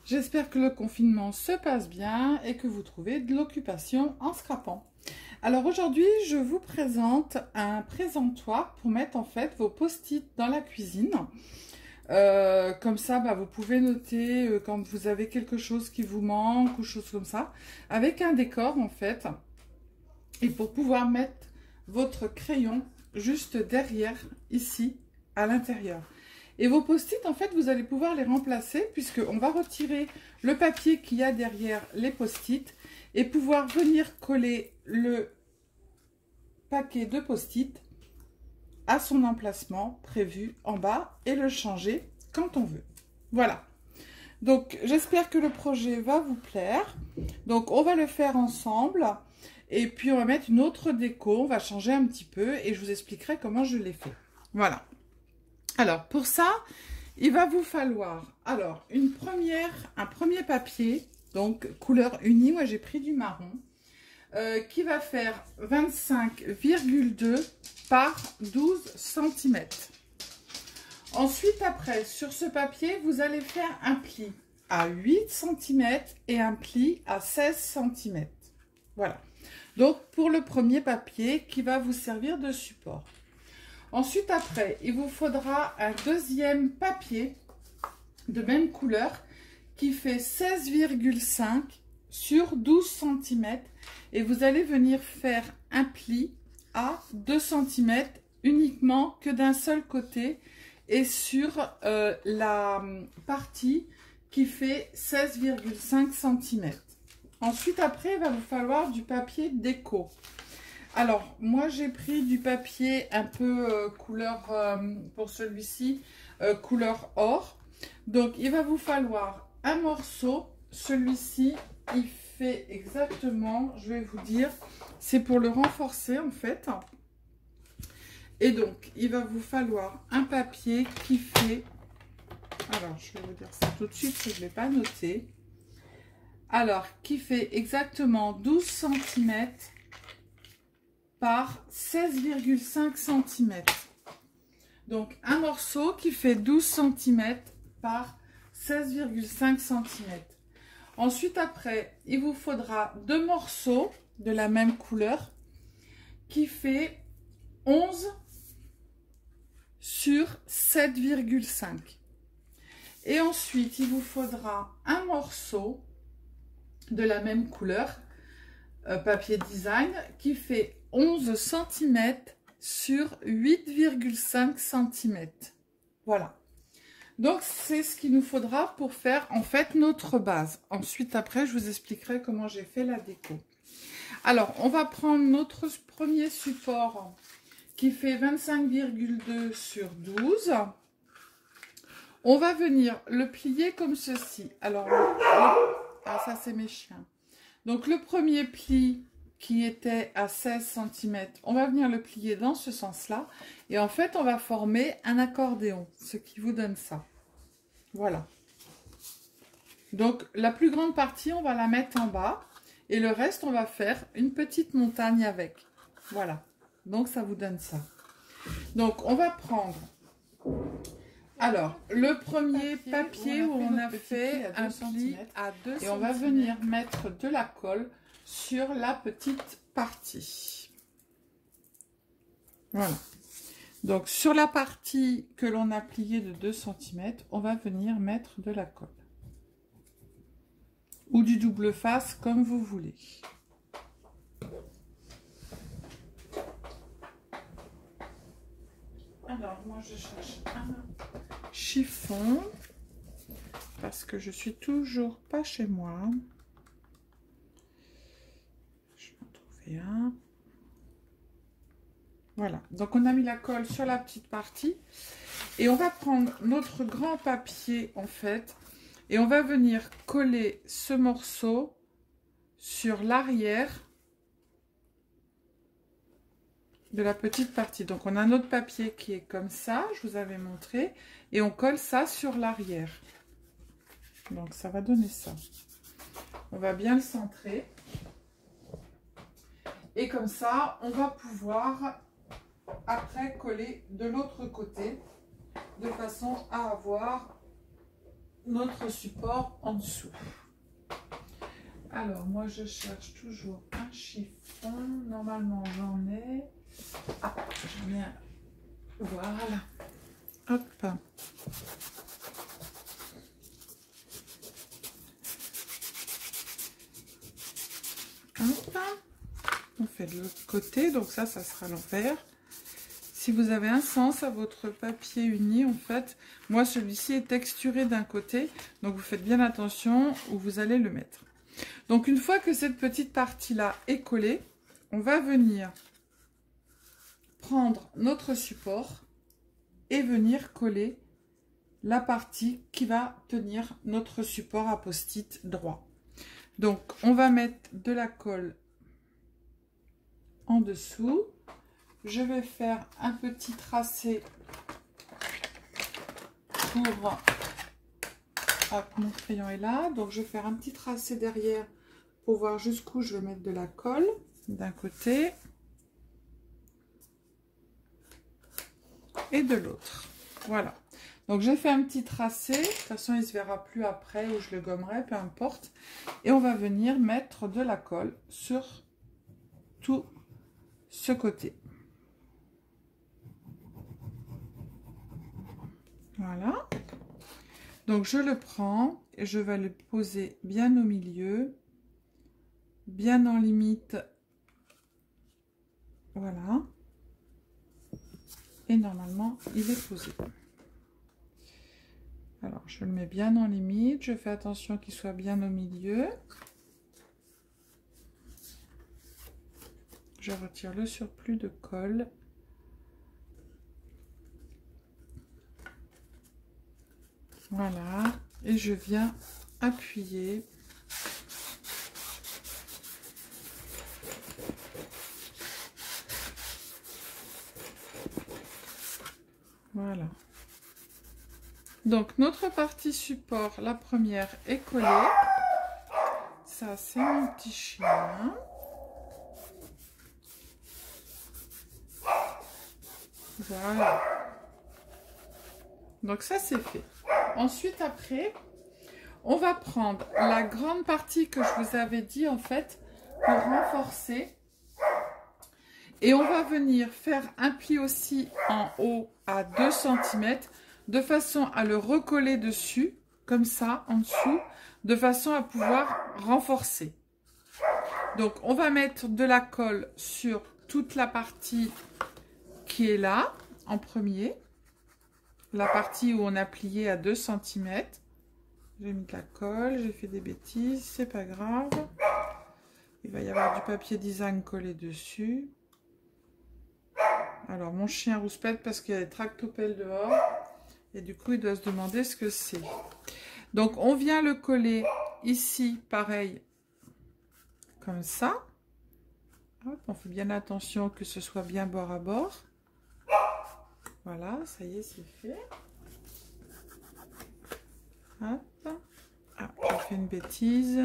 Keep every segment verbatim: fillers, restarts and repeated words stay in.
J'espère que le confinement se passe bien et que vous trouvez de l'occupation en scrapant. Alors aujourd'hui, je vous présente un présentoir pour mettre en fait vos post-it dans la cuisine. Euh, comme ça, bah, vous pouvez noter euh, quand vous avez quelque chose qui vous manque ou chose comme ça, avec un décor en fait. Et pour pouvoir mettre votre crayon juste derrière, ici, à l'intérieur. Et vos post-it, en fait, vous allez pouvoir les remplacer puisqu'on va retirer le papier qu'il y a derrière les post-it et pouvoir venir coller le paquet de post-it à son emplacement prévu en bas et le changer quand on veut. Voilà. Donc, j'espère que le projet va vous plaire. Donc, on va le faire ensemble. Et puis, on va mettre une autre déco. On va changer un petit peu et je vous expliquerai comment je l'ai fait. Voilà. Alors, pour ça, il va vous falloir alors une première, un premier papier, donc couleur unie. Moi, j'ai pris du marron, euh, qui va faire vingt-cinq virgule deux par douze centimètres. Ensuite, après, sur ce papier, vous allez faire un pli à huit centimètres et un pli à seize centimètres. Voilà. Donc, pour le premier papier qui va vous servir de support. Ensuite, après, il vous faudra un deuxième papier de même couleur qui fait seize virgule cinq sur douze centimètres et vous allez venir faire un pli à deux centimètres uniquement que d'un seul côté et sur euh, la partie qui fait seize virgule cinq centimètres. Ensuite, après, il va vous falloir du papier déco. Alors, moi, j'ai pris du papier un peu euh, couleur, euh, pour celui-ci, euh, couleur or. Donc, il va vous falloir un morceau. Celui-ci, il fait exactement, je vais vous dire, c'est pour le renforcer, en fait. Et donc, il va vous falloir un papier qui fait... Alors, je vais vous dire ça tout de suite, je ne l'ai pas noté. Alors, qui fait exactement douze centimètres par seize virgule cinq centimètres. Donc, un morceau qui fait douze centimètres par seize virgule cinq centimètres. Ensuite, après, il vous faudra deux morceaux de la même couleur qui fait onze sur sept virgule cinq. Et ensuite, il vous faudra un morceau de la même couleur, euh, papier design, qui fait onze centimètres sur huit virgule cinq centimètres. Voilà. Donc, c'est ce qu'il nous faudra pour faire, en fait, notre base. Ensuite, après, je vous expliquerai comment j'ai fait la déco. Alors, on va prendre notre premier support qui fait vingt-cinq virgule deux sur douze. On va venir le plier comme ceci. Alors, le, le, ah, ça, c'est mes chiens. Donc, le premier pli qui était à seize centimètres, on va venir le plier dans ce sens-là. Et en fait, on va former un accordéon, ce qui vous donne ça. Voilà. Donc, la plus grande partie, on va la mettre en bas. Et le reste, on va faire une petite montagne avec. Voilà. Donc, ça vous donne ça. Donc, on va prendre... Alors, le premier papier où on a fait un pli à deux centimètres et on va venir mettre de la colle sur la petite partie. Voilà. Donc, sur la partie que l'on a pliée de deux centimètres, on va venir mettre de la colle. Ou du double face, comme vous voulez. Alors, moi, je cherche un chiffon parce que je suis toujours pas chez moi. Je vais en trouver un. Voilà, donc on a mis la colle sur la petite partie et on va prendre notre grand papier en fait et on va venir coller ce morceau sur l'arrière de la petite partie. Donc on a notre papier qui est comme ça, je vous avais montré, et on colle ça sur l'arrière. Donc ça va donner ça. On va bien le centrer. Et comme ça, on va pouvoir après coller de l'autre côté de façon à avoir notre support en dessous. Alors, moi, je cherche toujours un chiffon. Normalement, j'en ai. Ah, j'en ai un. Voilà. Hop. Hop. On fait de l'autre côté. Donc ça, ça sera l'envers. Si vous avez un sens à votre papier uni, en fait, moi, celui-ci est texturé d'un côté. Donc, vous faites bien attention où vous allez le mettre. Donc, une fois que cette petite partie-là est collée, on va venir prendre notre support et venir coller la partie qui va tenir notre support à post-it droit. Donc, on va mettre de la colle en dessous. Je vais faire un petit tracé pour... Hop, mon crayon est là. Donc, je vais faire un petit tracé derrière pour voir jusqu'où je vais mettre de la colle d'un côté et de l'autre. Voilà. Donc, j'ai fait un petit tracé. De toute façon, il ne se verra plus après ou je le gommerai, peu importe. Et on va venir mettre de la colle sur tout ce côté. Voilà. Donc, je le prends et je vais le poser bien au milieu, bien en limite. Voilà. Et normalement, il est posé. Alors, je le mets bien en limite. Je fais attention qu'il soit bien au milieu. Je retire le surplus de colle. Voilà. Et je viens appuyer. Voilà. Donc, notre partie support, la première, est collée. Ça, c'est mon petit chien. Voilà. Donc, ça, c'est fait. Ensuite, après, on va prendre la grande partie que je vous avais dit, en fait, pour renforcer. Et on va venir faire un pli aussi en haut à deux centimètres, de façon à le recoller dessus, comme ça, en dessous, de façon à pouvoir renforcer. Donc, on va mettre de la colle sur toute la partie qui est là, en premier. La partie où on a plié à deux centimètres. J'ai mis de la colle, j'ai fait des bêtises, c'est pas grave. Il va y avoir du papier design collé dessus. Alors, mon chien rouspète parce qu'il y a des tractopelles dehors. Et du coup, il doit se demander ce que c'est. Donc, on vient le coller ici, pareil, comme ça. Hop, on fait bien attention que ce soit bien bord à bord. Voilà, ça y est, c'est fait. Hop. Ah, j'ai fait une bêtise.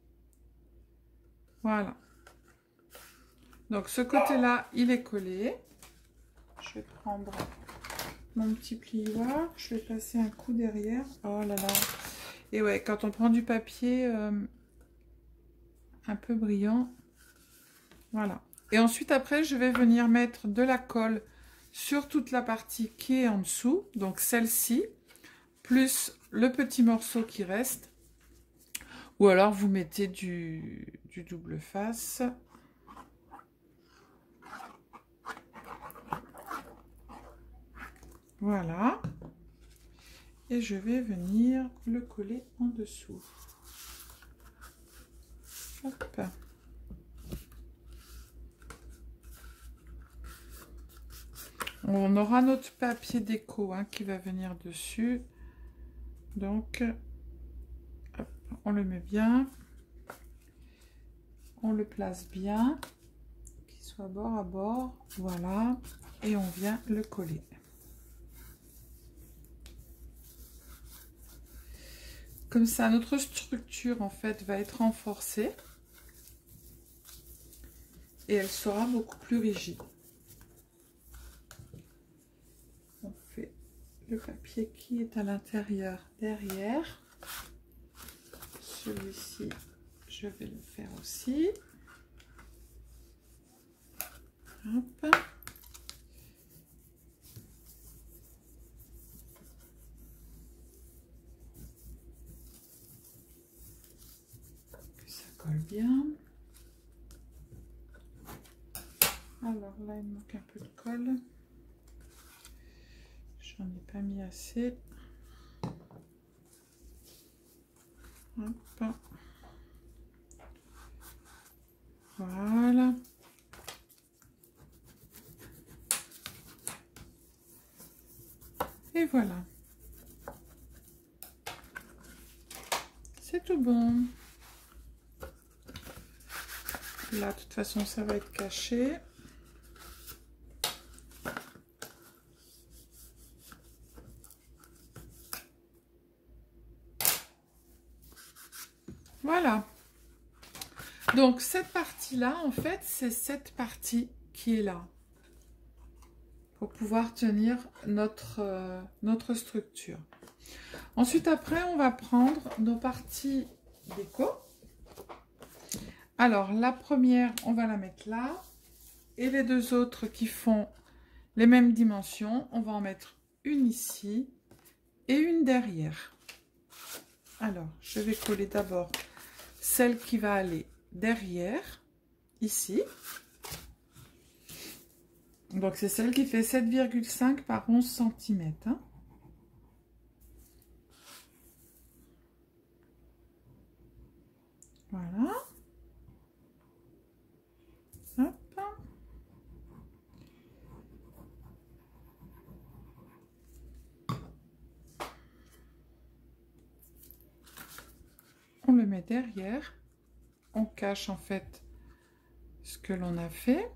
Voilà. Donc, ce côté-là, il est collé. Je vais prendre mon petit plioir. Je vais passer un coup derrière. Oh là là. Et ouais, quand on prend du papier euh, un peu brillant. Voilà. Et ensuite, après, je vais venir mettre de la colle sur toute la partie qui est en dessous, donc celle-ci, plus le petit morceau qui reste, ou alors vous mettez du, du double face. Voilà. Et je vais venir le coller en dessous. Hop. On aura notre papier déco hein, qui va venir dessus. Donc, hop, on le met bien. On le place bien. Qu'il soit bord à bord. Voilà. Et on vient le coller. Comme ça, notre structure, en fait, va être renforcée. Et elle sera beaucoup plus rigide. Le papier qui est à l'intérieur derrière. celui-ci, je vais le faire aussi. Hop. Que ça colle bien. Alors là, il manque un peu de colle. J'en ai pas mis assez. Hop. Voilà. Et voilà. C'est tout bon. Là, de toute façon, ça va être caché. Voilà. Donc, cette partie-là, en fait, c'est cette partie qui est là. Pour pouvoir tenir notre, euh, notre structure. Ensuite, après, on va prendre nos parties déco. Alors, la première, on va la mettre là. Et les deux autres qui font les mêmes dimensions, on va en mettre une ici et une derrière. Alors, je vais coller d'abord celle qui va aller derrière, ici. Donc, c'est celle qui fait sept virgule cinq par onze centimètres. Hein. Voilà. Hop. On le met derrière. On cache en fait ce que l'on a fait.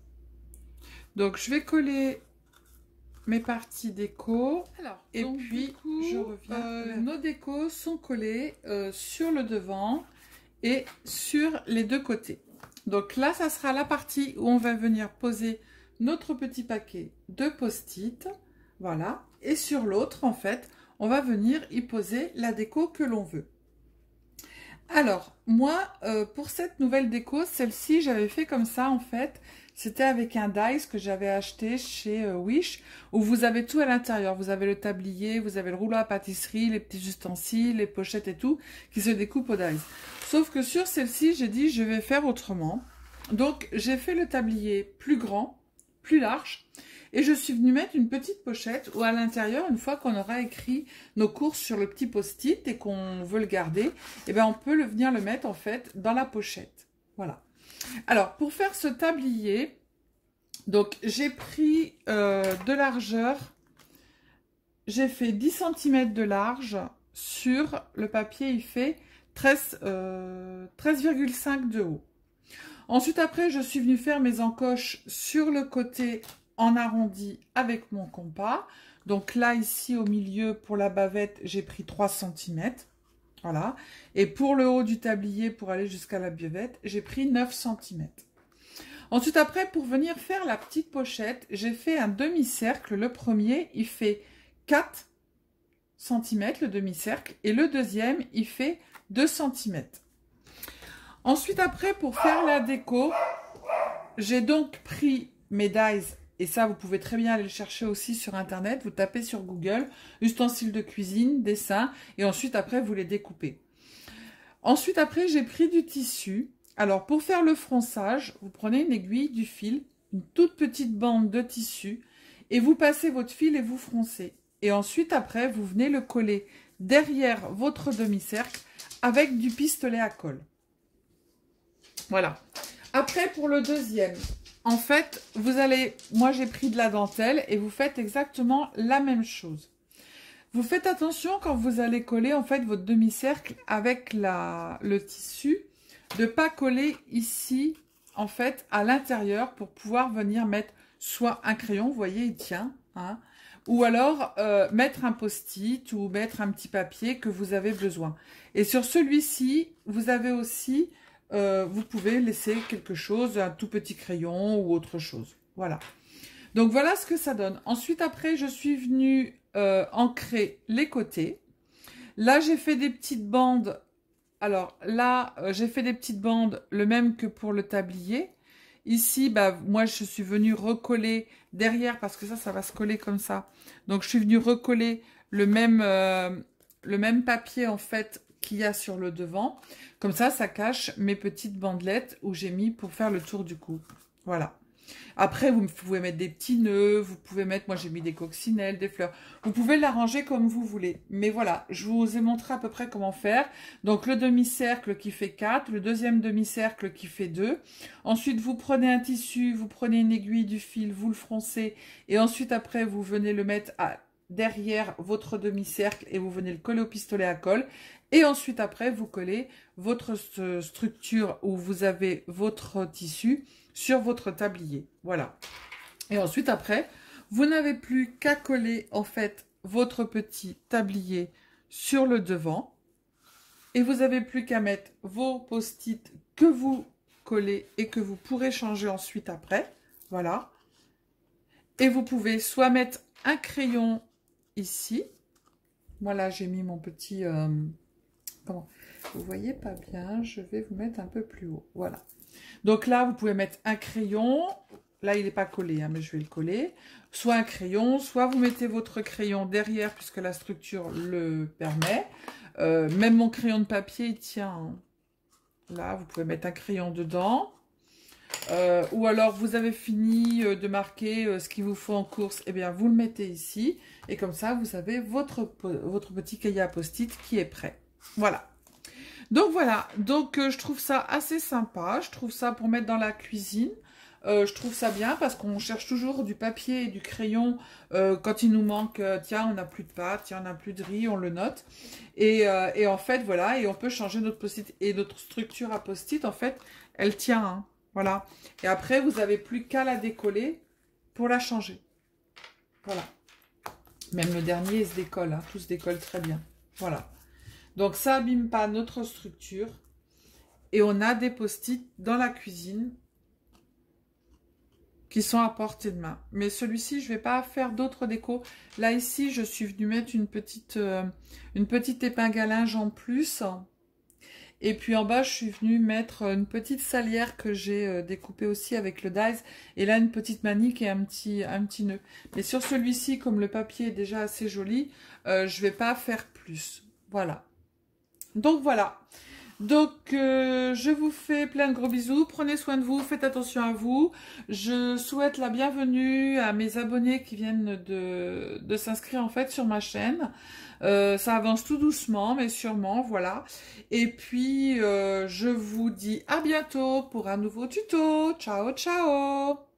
Donc, je vais coller mes parties déco. Alors, et donc, puis, coup, je reviens. Euh, nos décos sont collés euh, sur le devant et sur les deux côtés. Donc là, ça sera la partie où on va venir poser notre petit paquet de post-it. Voilà. Et sur l'autre, en fait, on va venir y poser la déco que l'on veut. Alors, moi, euh, pour cette nouvelle déco, celle-ci, j'avais fait comme ça, en fait. C'était avec un dies que j'avais acheté chez euh, Wish, où vous avez tout à l'intérieur. Vous avez le tablier, vous avez le rouleau à pâtisserie, les petits ustensiles, les pochettes et tout, qui se découpent au dies. Sauf que sur celle-ci, j'ai dit, je vais faire autrement. Donc, j'ai fait le tablier plus grand, plus large. Et je suis venue mettre une petite pochette où à l'intérieur, une fois qu'on aura écrit nos courses sur le petit post-it et qu'on veut le garder, eh ben on peut le, venir le mettre en fait dans la pochette. Voilà. Alors, pour faire ce tablier, donc j'ai pris euh, de largeur, j'ai fait dix centimètres de large sur le papier, il fait treize virgule cinq de haut. Ensuite, après, je suis venue faire mes encoches sur le côté en arrondi avec mon compas. Donc là, ici, au milieu, pour la bavette, j'ai pris trois centimètres. Voilà. Et pour le haut du tablier, pour aller jusqu'à la bavette, j'ai pris neuf centimètres. Ensuite, après, pour venir faire la petite pochette, j'ai fait un demi-cercle. Le premier, il fait quatre centimètres, le demi-cercle. Et le deuxième, il fait deux centimètres. Ensuite, après, pour faire la déco, j'ai donc pris mes dies. Et ça, vous pouvez très bien aller le chercher aussi sur Internet. Vous tapez sur Google, ustensiles de cuisine, dessin. Et ensuite, après, vous les découpez. Ensuite, après, j'ai pris du tissu. Alors, pour faire le fronçage, vous prenez une aiguille, du fil, une toute petite bande de tissu. Et vous passez votre fil et vous froncez. Et ensuite, après, vous venez le coller derrière votre demi-cercle avec du pistolet à colle. Voilà. Après, pour le deuxième... En fait, vous allez, moi j'ai pris de la dentelle et vous faites exactement la même chose. Vous faites attention quand vous allez coller en fait votre demi-cercle avec la, le tissu, de ne pas coller ici en fait à l'intérieur pour pouvoir venir mettre soit un crayon, vous voyez il tient, hein, ou alors euh, mettre un post-it ou mettre un petit papier que vous avez besoin. Et sur celui-ci, vous avez aussi... Euh, vous pouvez laisser quelque chose, un tout petit crayon ou autre chose. Voilà. Donc, voilà ce que ça donne. Ensuite, après, je suis venue euh, ancrer les côtés. Là, j'ai fait des petites bandes Alors là, euh, j'ai fait des petites bandes, le même que pour le tablier. Ici, bah, moi, je suis venue recoller derrière, parce que ça, ça va se coller comme ça. Donc, je suis venue recoller le même, euh, le même papier, en fait, qu'il y a sur le devant. Comme ça, ça cache mes petites bandelettes où j'ai mis pour faire le tour du cou. Voilà. Après, vous pouvez mettre des petits nœuds, vous pouvez mettre, moi j'ai mis des coccinelles, des fleurs. Vous pouvez l'arranger comme vous voulez. Mais voilà, je vous ai montré à peu près comment faire. Donc le demi-cercle qui fait quatre, le deuxième demi-cercle qui fait deux. Ensuite, vous prenez un tissu, vous prenez une aiguille du fil, vous le froncez. Et ensuite, après, vous venez le mettre à, derrière votre demi-cercle et vous venez le coller au pistolet à colle. Et ensuite, après, vous collez votre structure où vous avez votre tissu sur votre tablier. Voilà. Et ensuite, après, vous n'avez plus qu'à coller, en fait, votre petit tablier sur le devant. Et vous n'avez plus qu'à mettre vos post-it que vous collez et que vous pourrez changer ensuite après. Voilà. Et vous pouvez soit mettre un crayon ici. Voilà, j'ai mis mon petit... Euh, comment? Vous voyez pas bien, je vais vous mettre un peu plus haut. Voilà. Donc là, vous pouvez mettre un crayon. Là, il n'est pas collé, hein, mais je vais le coller. Soit un crayon, soit vous mettez votre crayon derrière, puisque la structure le permet. Euh, même mon crayon de papier, il tient. Hein. Là, vous pouvez mettre un crayon dedans. Euh, ou alors, vous avez fini de marquer euh, ce qu'il vous faut en course. Eh bien, vous le mettez ici. Et comme ça, vous avez votre, votre petit cahier à post-it qui est prêt. Voilà. Donc voilà, donc euh, je trouve ça assez sympa, je trouve ça pour mettre dans la cuisine, euh, je trouve ça bien parce qu'on cherche toujours du papier et du crayon euh, quand il nous manque, euh, tiens on n'a plus de pâtes, tiens on n'a plus de riz, on le note. Et, euh, et en fait voilà, et on peut changer notre post-it et notre structure à post-it en fait, elle tient, hein, voilà. Et après vous n'avez plus qu'à la décoller pour la changer, voilà. Même le dernier il se décolle, hein, tout se décolle très bien, voilà. Donc, ça abîme pas notre structure. Et on a des post-it dans la cuisine qui sont à portée de main. Mais celui-ci, je ne vais pas faire d'autres décos. Là, ici, je suis venue mettre une petite, euh, une petite épingle à linge en plus. Et puis en bas, je suis venue mettre une petite salière que j'ai euh, découpée aussi avec le dies. Et là, une petite manique et un petit, un petit nœud. Mais sur celui-ci, comme le papier est déjà assez joli, euh, je ne vais pas faire plus. Voilà. Donc voilà, donc euh, je vous fais plein de gros bisous, prenez soin de vous, faites attention à vous. Je souhaite la bienvenue à mes abonnés qui viennent de, de s'inscrire en fait sur ma chaîne. Euh, ça avance tout doucement mais sûrement, voilà. Et puis euh, je vous dis à bientôt pour un nouveau tuto. Ciao, ciao!